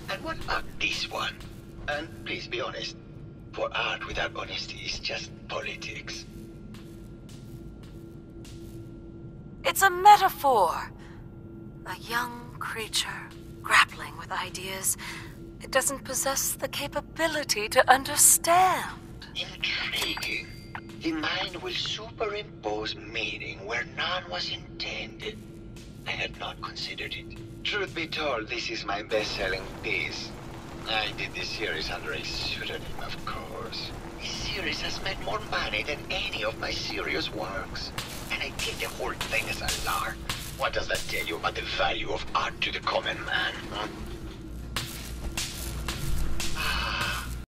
And what about this one? And please be honest, for art without honesty is just politics. It's a metaphor. A young creature grappling with ideas it doesn't possess the capability to understand. Intriguing. The mind will superimpose meaning where none was intended. I had not considered it. Truth be told, this is my best-selling piece. I did this series under a pseudonym, of course. This series has made more money than any of my serious works. And I did the whole thing as a lark. What does that tell you about the value of art to the common man, huh?